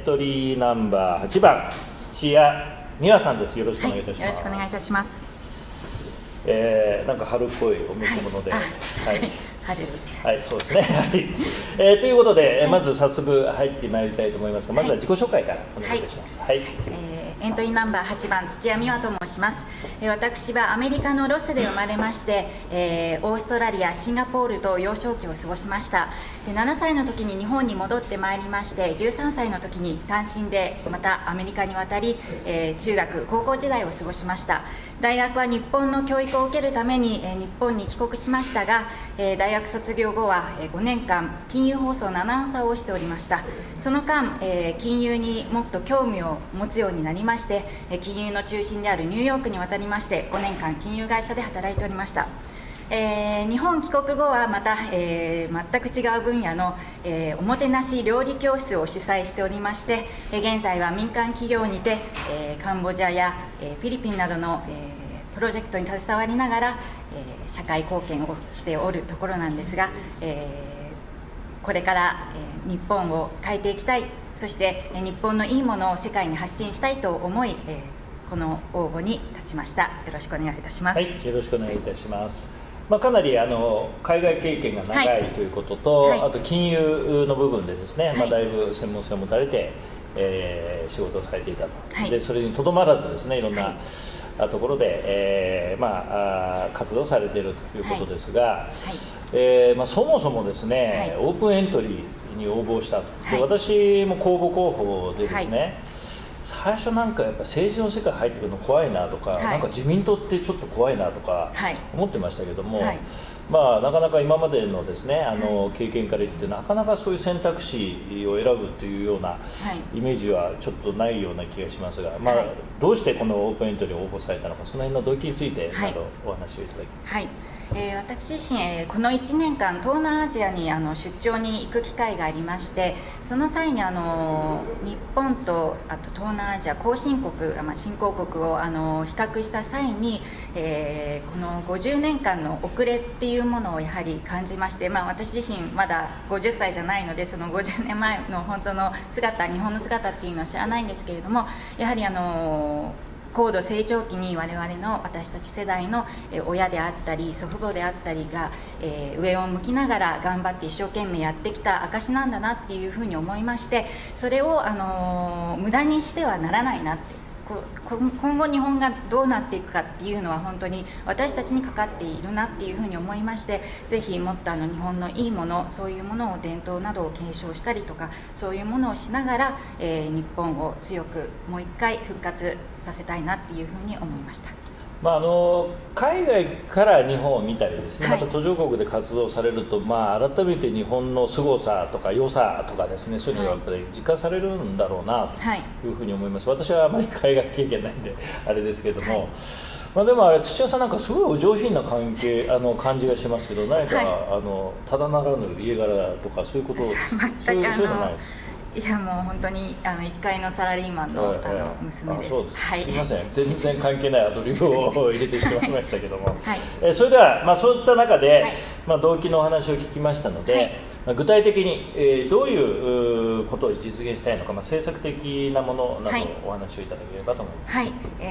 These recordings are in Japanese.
トリーナンバー8番土屋美和さんです。よろしくお願いいたします。 よろしくお願いいたします。 なんか春っぽいお召し物で、はい、 春です。 はい、そうですね。はい。ということで、まず早速入ってまいりたいと思いますが、まずは自己紹介からお願いいたします。はい。 エントリーナンバー8番土屋美和と申します。私はアメリカのロスで生まれまして、オーストラリア、シンガポールと幼少期を過ごしました。で、7歳の時に日本に戻ってまいりまして、13歳の時に単身でまたアメリカに渡り、中学高校時代を過ごしました。大学は日本の教育を受けるために、日本に帰国しましたが、大学卒業後は5年間金融放送のアナウンサーをしておりました。その間、金融にもっと興味を持つようになりまして、金融の中心であるニューヨークに渡りまして5年間金融会社で働いておりました。日本帰国後はまた、全く違う分野の、おもてなし料理教室を主催しておりまして、現在は民間企業にて、カンボジアや、フィリピンなどの、プロジェクトに携わりながら、社会貢献をしておるところなんですが、これから、日本を変えていきたい、そして、日本のいいものを世界に発信したいと思い、この応募に立ちました。よろしくお願いいたします。 はい、よろしくお願いいたします。かなり海外経験が長いということと、 はい、 あと金融の部分でですね、 はい、 だいぶ専門性を持たれて、仕事をされていたと、 はい、 でそれにとどまらずですね、いろんな、ところで、活動されているということですが、そもそもですね、オープンエントリーに応募したと、で私も公募候補でですね、最初なんかやっぱ政治の世界入ってくるの怖いなとか、なんか自民党ってちょっと怖いなとか思ってましたけども、なかなか今までのですね経験から言ってなかなかそういう選択肢を選ぶというようなイメージはちょっとないような気がしますが、どうしてこのオープンエントリーを応募されたのか、その辺の動機についてお話をいただきます。 はい、私自身、この1年間東南アジアに出張に行く機会がありまして、その際に日本とあと東南アジア後進国、新興国を比較した際に、この50年間の遅れっていうものをやはり感じまして、私自身まだ50歳じゃないので、その50年前の本当の姿、日本の姿っていうのは知らないんですけれども、やはり高度成長期に私たち世代の親であったり祖父母であったりが、上を向きながら頑張って一生懸命やってきた証なんだなっていうふうに思いまして、それを無駄にしてはならないなって、今後日本がどうなっていくかっていうのは本当に私たちにかかっているなっていうふうに思いまして、ぜひもっと日本のいいもの、そういうものを伝統などを継承したりとか、そういうものをしながら、日本を強くもう一回復活させたいなっていうふうに思いました。 海外から日本を見たりですね、また途上国で活動されると、改めて日本の凄さとか良さとかですね、そういうのがやっぱり実感されるんだろうなというふうに思います。私はあまり海外経験ないんであれですけども、でもあれ土屋さんなんかすごいお上品な感じがしますけど、何か、ただならぬ家柄とかそういうことそういうのないですか？ いや、もう本当に1階のサラリーマンの娘です。 そうです。すみません、全然関係ないアドリブを入れてしまいましたけども、それでは、そういった中で、動機のお話を聞きましたので、具体的に、どういうことを実現したいのか、政策的なものなどお話をいただければと思います。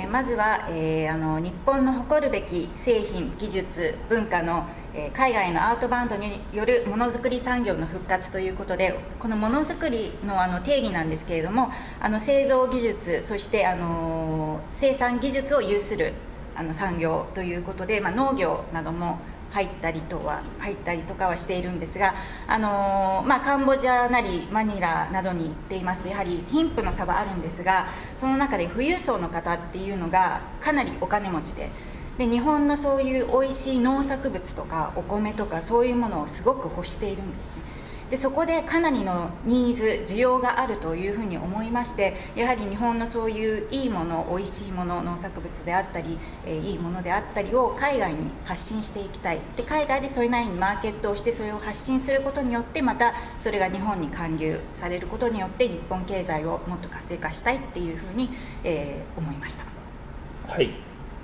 まずは、日本の誇るべき製品、技術、文化の海外のアウトバウンドによるものづくり産業の復活ということで、このものづくりの定義なんですけれども、製造技術、そして生産技術を有する産業ということで、農業なども入ったりとかはしているんですが、カンボジアなりマニラなどに行っていますと、やはり貧富の差はあるんですが、その中で富裕層の方っていうのがかなりお金持ちで、日本のそういう美味しい農作物とかお米とかそういうものをすごく欲しているんですね。でそこでかなりのニーズ、需要があるというふうに思いまして、やはり日本のそういういいもの、美味しいもの、農作物であったり、いいものであったりを海外に発信していきたい。で海外でそれなりにマーケットをして、それを発信することによって、またそれが日本に還流されることによって日本経済をもっと活性化したいっていうふうに、思いました。 はい。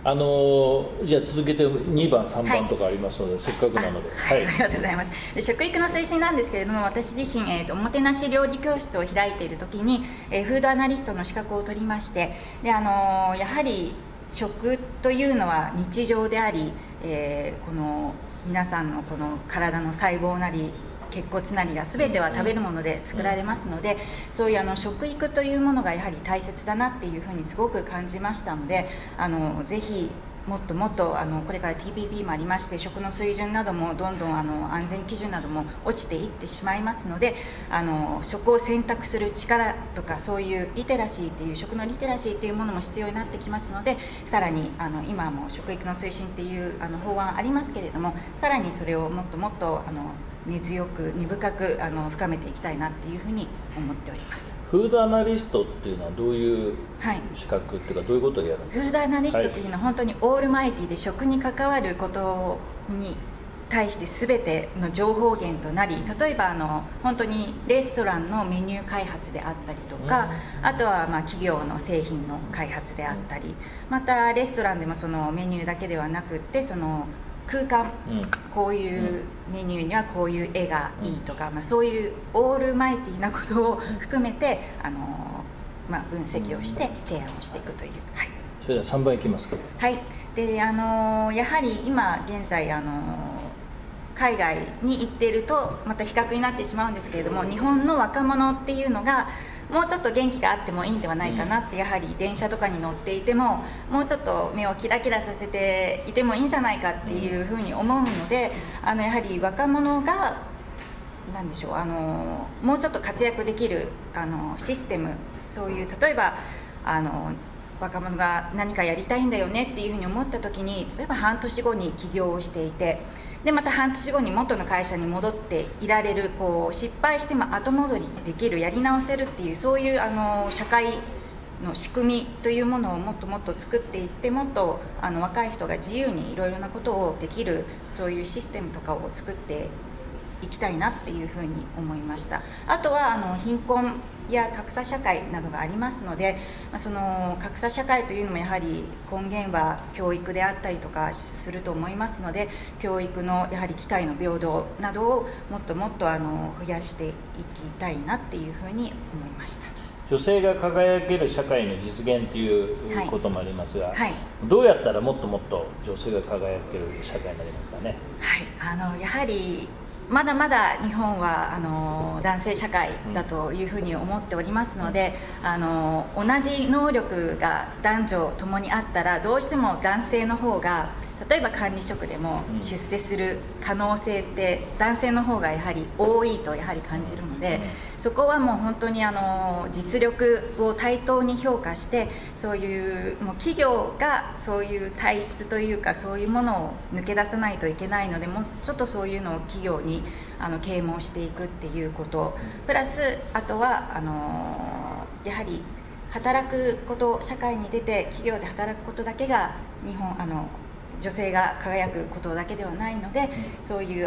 じゃあ続けて2番、3番とかありますので、せっかくなので。 はい、ありがとうございます。で、食育の推進なんですけれども、私自身、おもてなし料理教室を開いているときに、フードアナリストの資格を取りまして、でやはり食というのは日常であり、この皆さんのこの体の細胞なり血骨なりが全ては食べるもので作られますので、そういう食育というものがやはり大切だなっていうふうにすごく感じましたので、ぜひもっともっとこれから TPP もありまして、食の水準などもどんどん安全基準なども落ちていってしまいますので、食を選択する力とか、そういうリテラシーっていう、食のリテラシーっていうものも必要になってきますので、さらに今も食育の推進っていう法案ありますけれども、さらにそれをもっともっと根強く根深く深めていきたいなっていうふうに思っております。 フードアナリストっていうのはどういう資格っていうか、どういうことをやるんですか？ フードアナリストっていうのは本当にオールマイティで、食に関わることに対して全ての情報源となり、例えば本当にレストランのメニュー開発であったりとか、あとは企業の製品の開発であったり、またレストランでもそのメニューだけではなくって、その空間、こういうメニューにはこういう絵がいいとか、そういうオールマイティなことを含めて分析をして提案をしていくという。はい、 それでは3番いきますか。 はい、でやはり今現在海外に行っているとまた比較になってしまうんですけれども、日本の若者っていうのがもうちょっと元気があってもいいんではないかなって、やはり電車とかに乗っていてももうちょっと目をキラキラさせていてもいいんじゃないかっていうふうに思うので、やはり若者が何でしょう、もうちょっと活躍できるシステム、そういう例えば若者が何かやりたいんだよねっていうふうに思った時に、例えば半年後に起業をしていて、でまた半年後に元の会社に戻っていられる、失敗しても後戻りできる、やり直せるっていう、そういう社会の仕組みというものをもっともっと作っていって、もっと若い人が自由にいろいろなことをできる、そういうシステムとかを作っていきたいなっていうふうに思いました。あとは貧困や格差社会などがありますので、その格差社会というのもやはり根源は教育であったりとかすると思いますので、教育のやはり機会の平等などをもっともっと増やしていきたいなっていうふうに思いました。 女性が輝ける社会の実現ということもありますが、 はいはい、 どうやったらもっともっと女性が輝ける社会になりますかね。 はい、やはりまだまだ日本は男性社会だというふうに思っておりますので、同じ能力が男女ともにあったら、どうしても男性の方が例えば管理職でも出世する可能性って男性の方がやはり多いとやはり感じるので、そこはもう本当に実力を対等に評価して、そういうもう企業がそういう体質というか、そういうものを抜け出さないといけないので、もうちょっとそういうのを企業に啓蒙していくっていうこと、プラスあとはやはり働くこと、社会に出て企業で働くことだけが女性が輝くことだけではないので、そういう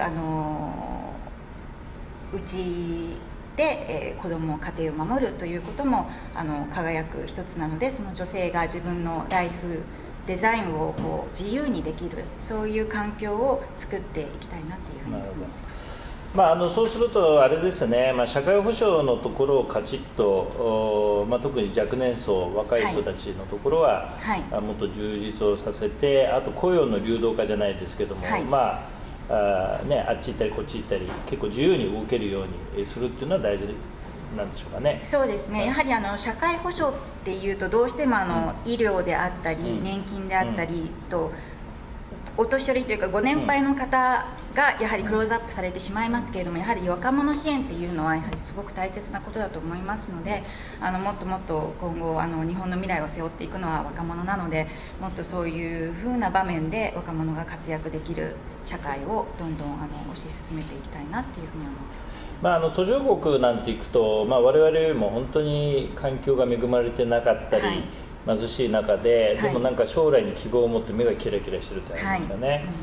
うちで、子ども家庭を守るということも輝く一つなので、その女性が自分のライフデザインを自由にできる、そういう環境を作っていきたいなというふうに思っています。 そうするとあれですね、社会保障のところをカチッと、特に若年層、若い人たちのところは、もっと充実をさせて、あと雇用の流動化じゃないですけども、あっち行ったりこっち行ったり結構自由に動けるようにするっていうのは大事なんでしょうかね。 そうですね、やはり社会保障っていうとどうしても医療であったり、年金であったりと、お年寄りというかご年配の方がやはりクローズアップされてしまいますけれども、やはり若者支援っていうのはやはりすごく大切なことだと思いますので、もっともっと今後日本の未来を背負っていくのは若者なので、もっとそういうふうな場面で若者が活躍できる社会をどんどん推し進めていきたいなっていうふうに思っています。 途上国なんていくと、我々よりも本当に環境が恵まれてなかったり、貧しい中で、でもなんか将来に希望を持って目がキラキラしてるってありますよね。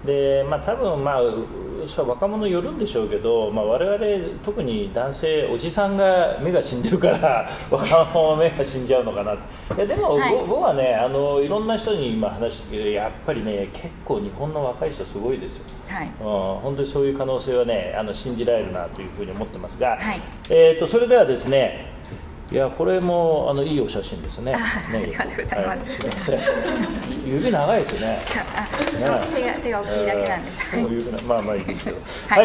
で多分それは若者よるんでしょうけど、我々特に男性おじさんが目が死んでるから若者も目が死んじゃうのかな。いやでも、僕はねいろんな人に今話してるけど、やっぱりね結構日本の若い人すごいですよ。本当にそういう可能性はね信じられるなというふうに思ってますが、それではですね、いやこれもいいお写真ですね。 ありがとうございます。 すみません。指長いですね。 手が大きいだけなんです。 いいですけど。はい、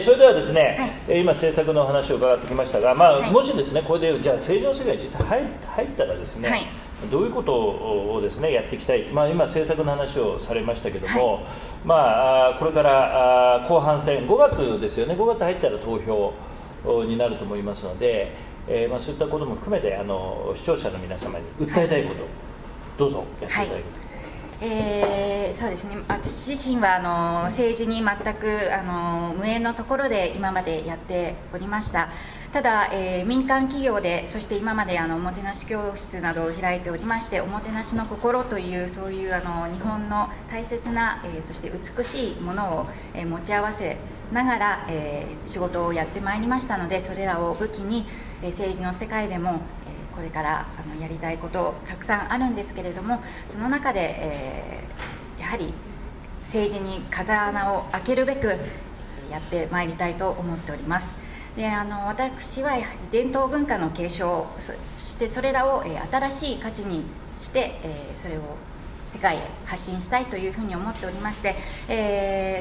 それではですね、今政策の話を伺ってきましたが、もしですねこれでじゃあ政治の世界に実際入ったらですね、どういうことをですねやっていきたい。今政策の話をされましたけども、これから後半戦5月ですよね。5月入ったら投票になると思いますので。そういったことも含めて視聴者の皆様に訴えたいこと、どうぞやっていただけると。 そうですね、私自身は政治に全く無縁のところで今までやっておりました。ただ、民間企業で、そして今までおもてなし教室などを開いておりまして、おもてなしの心というそういう日本の大切な、そして美しいものを、持ち合わせながら、仕事をやってまいりましたので、それらを武器に政治の世界でもこれからやりたいことたくさんあるんですけれども、その中でやはり政治に風穴を開けるべくやってまいりたいと思っております。で私はやはり伝統文化の継承、そしてそれらを新しい価値にしてそれを世界へ発信したいというふうに思っておりまして、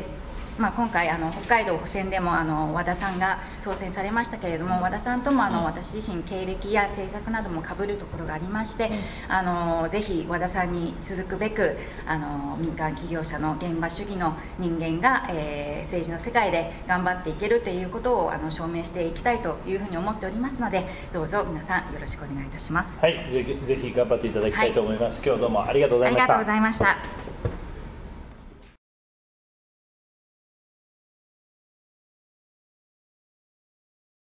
今回北海道補選でも和田さんが当選されましたけれども、和田さんとも私自身経歴や政策なども被るところがありまして、ぜひ和田さんに続くべく民間企業者の現場主義の人間が、政治の世界で頑張っていけるということを証明していきたいというふうに思っておりますので、どうぞ皆さんよろしくお願いいたします。 はい、ぜひ頑張っていただきたいと思います。今日どうもありがとうございました。 ありがとうございました。